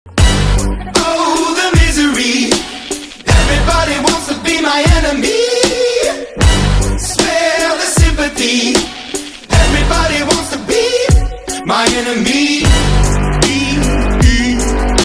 Oh, the misery. Everybody wants to be my enemy. Spare the sympathy. Everybody wants to be my enemy.